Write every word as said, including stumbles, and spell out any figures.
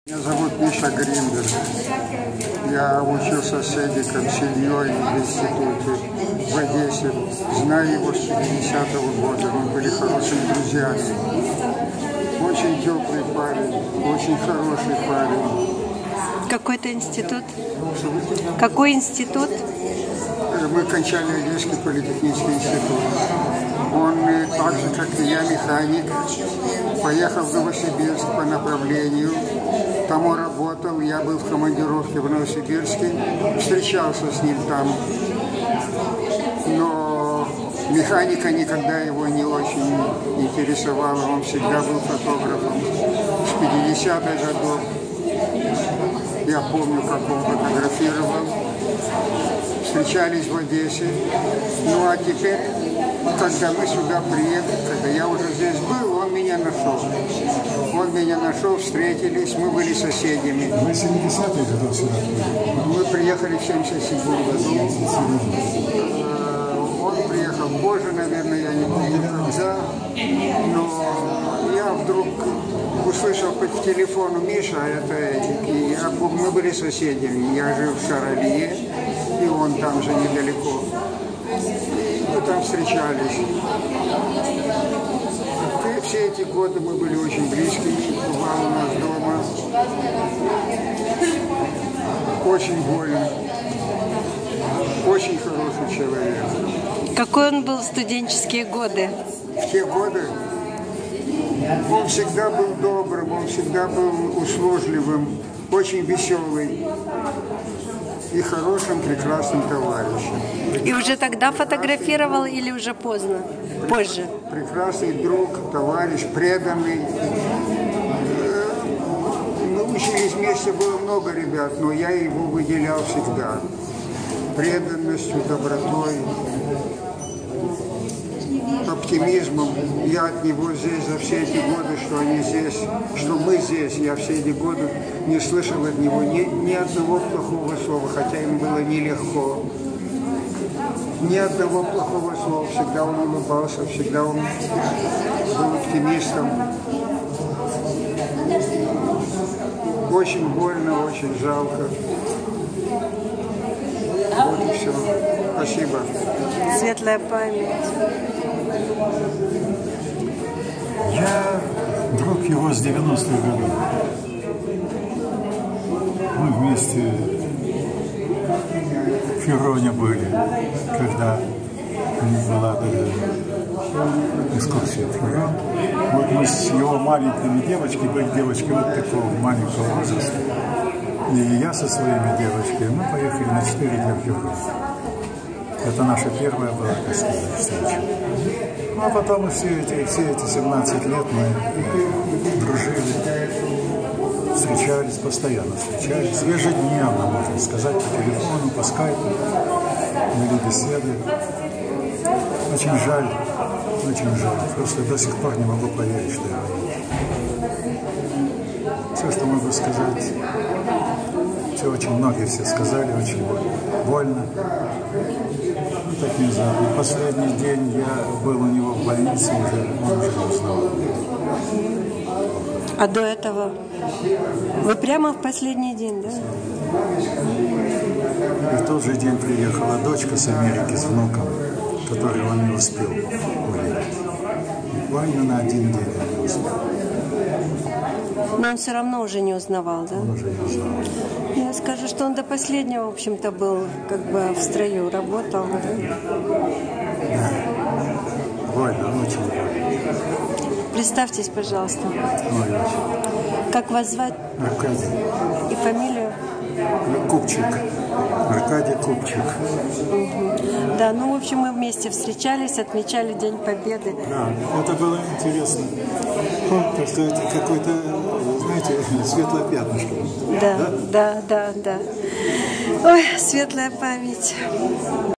Меня зовут Миша Гринберг. Я учился с Эдиком Сильей в институте в Одессе. Знаю его с пятидесятого года. Мы были хорошими друзьями. Очень теплый парень, очень хороший парень. Какой-то институт? Какой институт? Мы кончали Одесский политехнический институт. Он, так же, как и я, механик, поехал в Новосибирск по направлению. Там он работал, я был в командировке в Новосибирске, встречался с ним там. Но механика никогда его не очень интересовала, он всегда был фотографом. С пятидесятых годов я помню, как он фотографировал. Встречались в Одессе. Ну а теперь, когда мы сюда приехали, когда я уже здесь был, он меня нашел. Он меня нашел, встретились, мы были соседями. Вы семидесятые годы сюда приехали? Мы приехали в семьдесят седьмом году. Он приехал позже, наверное, я не помню когда. Но я вдруг услышал по телефону Миша, это Эдик, и я, мы были соседями. Я жил в Шаралие, и он там же недалеко. И мы там встречались. И все эти годы мы были очень близкими, бывал у нас дома. Очень больно. Очень хороший человек. Какой он был в студенческие годы? В те годы он всегда был добрым, он всегда был услужливым, очень веселый и хорошим, прекрасным товарищем. И уже тогда фотографировал или уже поздно? Позже? Прекрасный друг, товарищ, преданный. Мы учились вместе, было много ребят, но я его выделял всегда. Преданностью, добротой, оптимизмом. Я от него здесь за все эти годы, что они здесь, что мы здесь, я все эти годы не слышал от него ни, ни одного плохого слова, хотя им было нелегко. Ни одного плохого слова. Всегда он улыбался, всегда он был оптимистом. Очень больно, очень жалко. Вот и все. Спасибо. Светлая память. Я друг его с девяностых годов. Мы вместе в Февроне были, когда была экскурсия в Феврон. Вот мы с его маленькими девочками, были девочки вот такого маленького возраста, и я со своими девочками, мы поехали на четыре дня в Феврон. Это наша первая была такая встреча. Ну, а потом все эти, все эти семнадцать лет мы дружили, встречались, постоянно встречались, ежедневно, можно сказать, по телефону, по скайпу, вели беседы. Очень жаль, очень жаль. Просто до сих пор не могу поверить, что я все, что могу сказать, все очень многие все сказали, очень больно. Ну, так не знаю. И последний день я был у него в больнице, уже, он уже не узнал. А до этого? Вы прямо в последний день, да? И в тот же день приехала дочка с Америки с внуком, который он не успел увидеть. Буквально на один день он не успел. Но он все равно уже не узнавал, да? Он уже не узнал. Я скажу, что он до последнего, в общем-то, был как бы в строю, работал. Да? Да. Больно, очень больно. Представьтесь, пожалуйста. Ой, очень. Как вас звать? Аркадий. И фамилию? Купчик. Аркадий Купчик. Угу. Да, ну, в общем, мы вместе встречались, отмечали День Победы. Да, это было интересно. Так сказать, какой-то, знаете, светлое пятнышко. Да, да, да, да, да. Ой, светлая память.